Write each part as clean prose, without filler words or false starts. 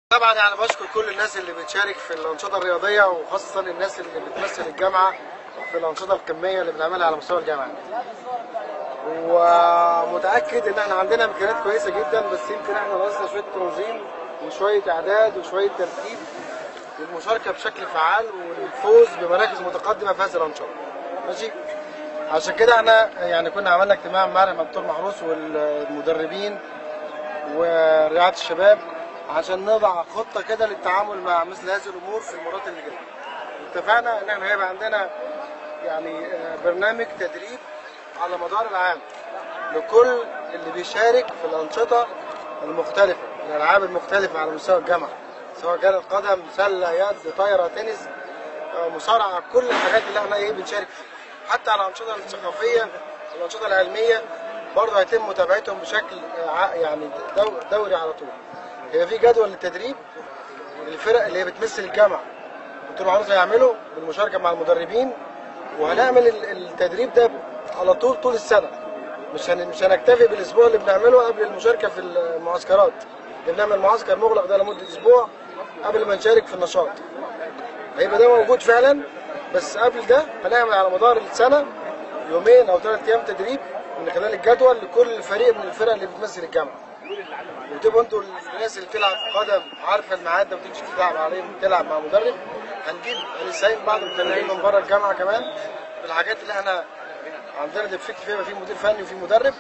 طبعا يعني بشكر كل الناس اللي بتشارك في الانشطه الرياضيه، وخاصه الناس اللي بتمثل الجامعه في الانشطه القميه اللي بنعملها على مستوى الجامعه. ومتاكد ان احنا عندنا امكانيات كويسه جدا، بس يمكن احنا ناقصنا شويه تنظيم وشويه اعداد وشويه ترتيب للمشاركه بشكل فعال والفوز بمراكز متقدمه في هذه الانشطه. ماشي؟ عشان كده احنا يعني كنا عملنا اجتماع امبارح مع الدكتور محروس والمدربين ورعايه الشباب عشان نضع خطه كده للتعامل مع مثل هذه الامور في المرات اللي جايه. اتفقنا ان احنا هيبقى عندنا يعني برنامج تدريب على مدار العام لكل اللي بيشارك في الانشطه المختلفه، الالعاب المختلفه على مستوى الجامعه، سواء كانت قدم، سله، يد، طايره، تنس، مصارعه، كل الحاجات اللي احنا بنشارك فيها. حتى على الانشطه الثقافيه والانشطه العلميه برضه هيتم متابعتهم بشكل يعني دوري على طول. هي في جدول للتدريب للفرق اللي هي بتمثل الجامعه، الدكتور محروس هيعمله بالمشاركه مع المدربين، وهنعمل التدريب ده على طول السنه. مش هنكتفي بالاسبوع اللي بنعمله قبل المشاركه في المعسكرات. بنعمل معسكر مغلق ده لمده اسبوع قبل ما نشارك في النشاط. هيبقى ده موجود فعلا، بس قبل ده هنعمل على مدار السنه يومين او 3 ايام تدريب من خلال الجدول لكل فريق من الفرق اللي بتمثل الجامعه. وتبقوا انتوا الناس اللي بتلعب قدم عارفه الميعاد ده وتيجي تلعب عليه تلعب مع مدرب. هنساعد بعض المدربين من بره الجامعه كمان في الحاجات اللي احنا عندنا ديفكت فيها، في مدير فني وفي مدرب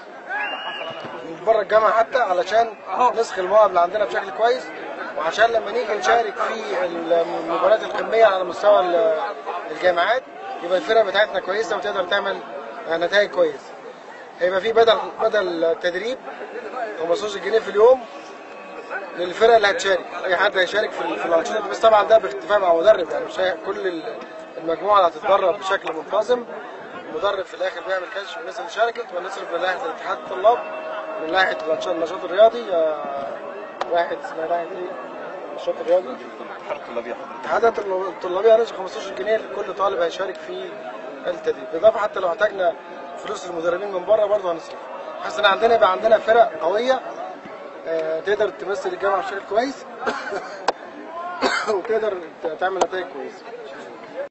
من بره الجامعه حتى، علشان نسخ المواهب اللي عندنا بشكل كويس، وعشان لما نيجي نشارك في المباريات القميه على مستوى الجامعات يبقى الفرق بتاعتنا كويسه وتقدر تعمل نتائج كويسه. هيبقى في بدل تدريب 15 جنيه في اليوم للفرق اللي هتشارك. اي حد هيشارك في الانشطه دي، بس طبعا ده باتفاق مع مدرب، يعني مش كل المجموعه اللي هتتدرب بشكل منتظم. المدرب في الاخر بيعمل كشف الناس اللي شاركت، ونصرف من لائحه اتحاد الطلاب، من لائحه النشاط الرياضي، واحد اسمها لائحه ايه؟ النشاط الرياضي الاتحاد الطلابي هنصرف 15 جنيه لكل طالب هيشارك في التدريب، بالاضافه حتى لو احتاجنا فلوس المدربين من بره برضه هنصرف، بحيث ان يبقى عندنا فرق قويه تقدر تمثل الجامعه بشكل كويس وتقدر تعمل نتائج كويسه.